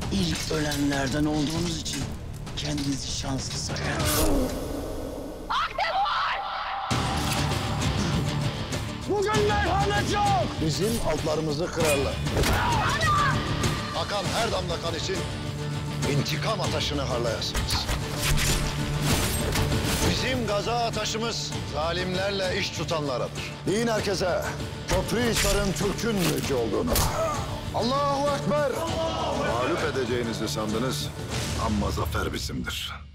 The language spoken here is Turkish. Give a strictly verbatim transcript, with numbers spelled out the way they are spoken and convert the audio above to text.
İlk ölenlerden olduğunuz için kendinizi şanslı sayın. Bugün merhamet yok! Bizim altlarımızı kırarlar. Akan her damla kan için intikam ateşini harlayasınız. Bizim gaza ateşimiz zalimlerle iş tutanlaradır. Deyin herkese Köprühisar'ın Türk'ün mülkü olduğunu. Allahu Ekber! Mağlup edeceğinizi sandınız ama zafer bizimdir.